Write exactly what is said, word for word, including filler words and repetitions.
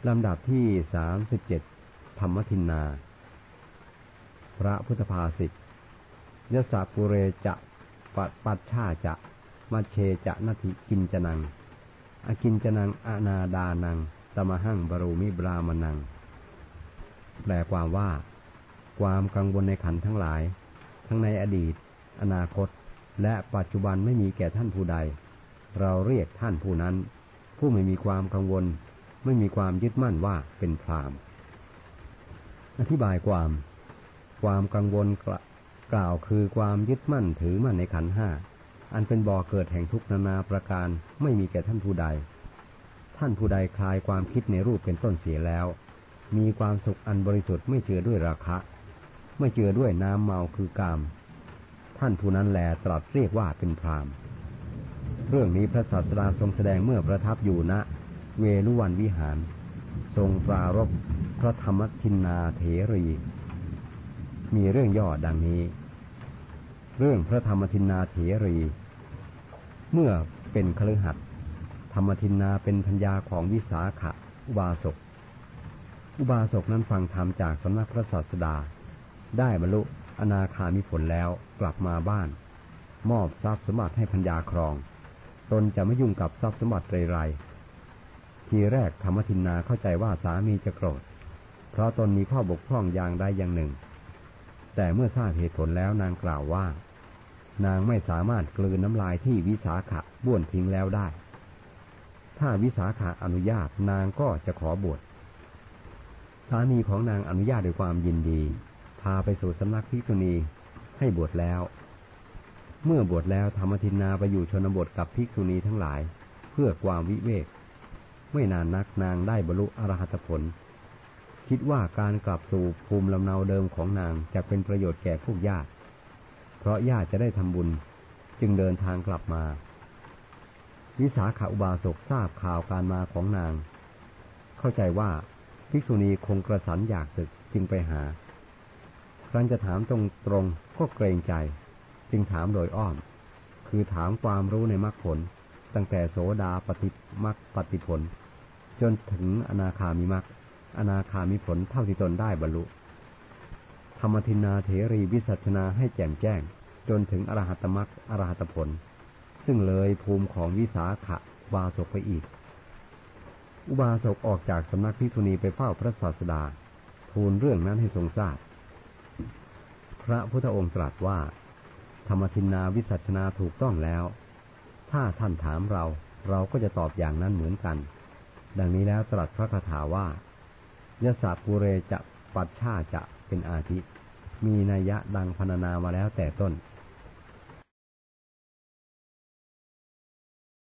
ลำดับที่สามสิบเจ็ดธรรมทินนาพระพุทธภาษิตยสสะปุเรจะปัปปัชชาจะมัชเชจะนัตถิกินจนังอกินจนังอนาดานังตมหังบรูมิบรามนังแปลความว่าความกังวลในขันธ์ทั้งหลายทั้งในอดีตอนาคตและปัจจุบันไม่มีแก่ท่านผู้ใดเราเรียกท่านผู้นั้นผู้ไม่มีความกังวลไม่มีความยึดมั่นว่าเป็นพรามอธิบายความความกังวลกล่าวคือความยึดมั่นถือมั่นในขันธ์ห้าอันเป็นบ่อเกิดแห่งทุกข์นานาประการไม่มีแก่ท่านผู้ใดท่านผู้ใดคลายความคิดในรูปเป็นต้นเสียแล้วมีความสุขอันบริสุทธิ์ไม่เจือด้วยราคะไม่เจือด้วยน้ำเมาคือกามท่านผู้นั้นแลตรัสเรียกว่าเป็นพรามเรื่องนี้พระศาสดาทรงแสดงเมื่อประทับอยู่ณเวฬุวันวิหารทรงปรารภพระธรรมทินนาเถรีมีเรื่องย่อดังนี้เรื่องพระธรรมทินนาเถรีเมื่อเป็นคฤหัสถ์ธรรมทินนาเป็นภรรยาของวิสาขะอุบาสกอุบาสกนั้นฟังธรรมจากสำนักพระศาสดาได้บรรลุอนาคามิผลแล้วกลับมาบ้านมอบทรัพย์สมบัติให้ภรรยาครองตนจะไม่ยุ่งกับทรัพย์สมบัติไรๆทีแรกธรรมทินนาเข้าใจว่าสามีจะโกรธเพราะตนมีข้อบกพร่องอย่างใดอย่างหนึ่งแต่เมื่อทราบเหตุผลแล้วนางกล่าวว่านางไม่สามารถกลืนน้ำลายที่วิสาขะบ้วนทิ้งแล้วได้ถ้าวิสาขะอนุญาตนางก็จะขอบวชสามีของนางอนุญาตด้วยความยินดีพาไปสู่สำนักภิกษุณีให้บวชแล้วเมื่อบวชแล้วธรรมทินนาไปอยู่ชนบทกับภิกษุณีทั้งหลายเพื่อความวิเวกไม่นานนักนางได้บรรลุอรหัตผลคิดว่าการกลับสู่ภูมิลำเนาเดิมของนางจะเป็นประโยชน์แก่พวกญาติเพราะญาติจะได้ทำบุญจึงเดินทางกลับมาวิสาขอุบาสกทราบข่าวการมาของนางเข้าใจว่าภิกษุณีคงกระสันอยากศึกจึงไปหาครั้นจะถามตรงๆก็เกรงใจจึงถามโดยอ้อมคือถามความรู้ในมรรคผลตั้งแต่โสดาปฏิมรรคปฏิผลจนถึงอนาคามิมรรคอนาคามิผลเท่าที่ตนได้บรรลุธรรมทินนาเถรีวิสัชนาให้แจ่มแจ้งจนถึงอรหัตมรรคอรหัตผลซึ่งเลยภูมิของวิสาขะอุบาสกไปอีกอุบาสกออกจากสำนักภิกษุณีไปเฝ้าพระศาสดาทูลเรื่องนั้นให้ทรงทราบพระพุทธองค์ตรัสว่าธรรมทินนาวิสัชนาถูกต้องแล้วถ้าท่านถามเราเราก็จะตอบอย่างนั้นเหมือนกันดังนี้แล้วตรัสพระคาถาว่ายสสะปุเรจะปัชชาจะเป็นอาทิมีนัยยะดังพรรณนามาแล้วแต่ต้น